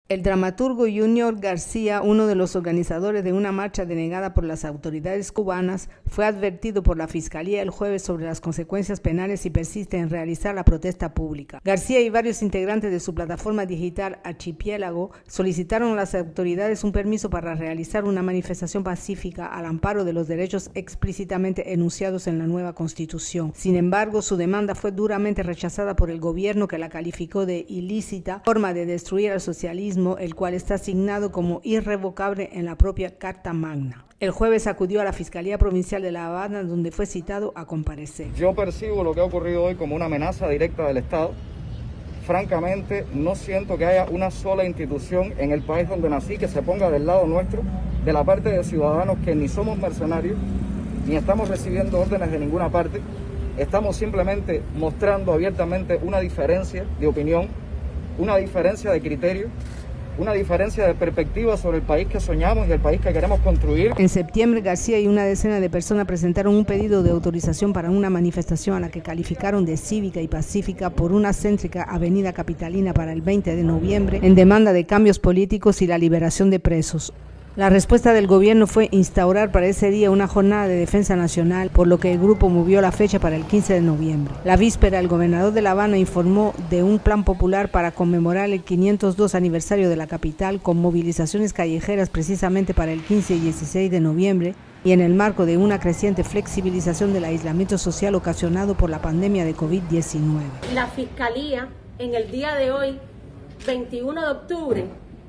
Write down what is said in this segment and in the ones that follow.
El dramaturgo Junior García, uno de los organizadores de una marcha denegada por las autoridades cubanas, fue advertido por la Fiscalía el jueves sobre las consecuencias penales si persiste en realizar la protesta pública. García y varios integrantes de su plataforma digital Archipiélago solicitaron a las autoridades un permiso para realizar una manifestación pacífica al amparo de los derechos explícitamente enunciados en la nueva Constitución. Sin embargo, su demanda fue duramente rechazada por el gobierno, que la calificó de ilícita forma de destruir al socialismo, el cual está asignado como irrevocable en la propia Carta Magna. El jueves acudió a la Fiscalía Provincial de La Habana, donde fue citado a comparecer. Yo percibo lo que ha ocurrido hoy como una amenaza directa del Estado. Francamente, no siento que haya una sola institución en el país donde nací que se ponga del lado nuestro, de la parte de ciudadanos que ni somos mercenarios, ni estamos recibiendo órdenes de ninguna parte. Estamos simplemente mostrando abiertamente una diferencia de opinión, una diferencia de criterio, una diferencia de perspectiva sobre el país que soñamos y el país que queremos construir. En septiembre, García y una decena de personas presentaron un pedido de autorización para una manifestación a la que calificaron de cívica y pacífica por una céntrica avenida capitalina para el 20 de noviembre en demanda de cambios políticos y la liberación de presos. La respuesta del gobierno fue instaurar para ese día una jornada de defensa nacional, por lo que el grupo movió la fecha para el 15 de noviembre. La víspera, el gobernador de La Habana informó de un plan popular para conmemorar el 502 aniversario de la capital, con movilizaciones callejeras precisamente para el 15 y 16 de noviembre, y en el marco de una creciente flexibilización del aislamiento social ocasionado por la pandemia de COVID-19. La Fiscalía, en el día de hoy, 21 de octubre,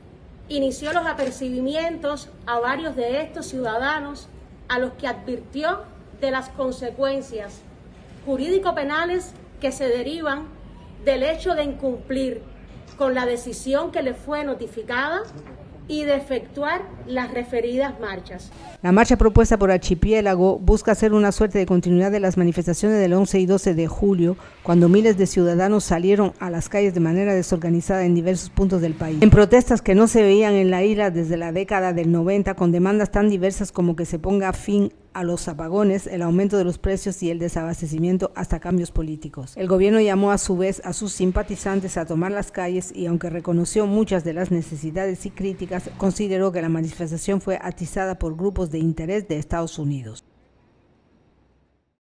inició los apercibimientos a varios de estos ciudadanos, a los que advirtió de las consecuencias jurídico-penales que se derivan del hecho de incumplir con la decisión que les fue notificada y de efectuar las referidas marchas. La marcha propuesta por Archipiélago busca hacer una suerte de continuidad de las manifestaciones del 11 y 12 de julio, cuando miles de ciudadanos salieron a las calles de manera desorganizada en diversos puntos del país, en protestas que no se veían en la isla desde la década del 90, con demandas tan diversas como que se ponga fin a los apagones, el aumento de los precios y el desabastecimiento, hasta cambios políticos. El gobierno llamó a su vez a sus simpatizantes a tomar las calles y, aunque reconoció muchas de las necesidades y críticas, consideró que la manifestación fue atizada por grupos de interés de Estados Unidos.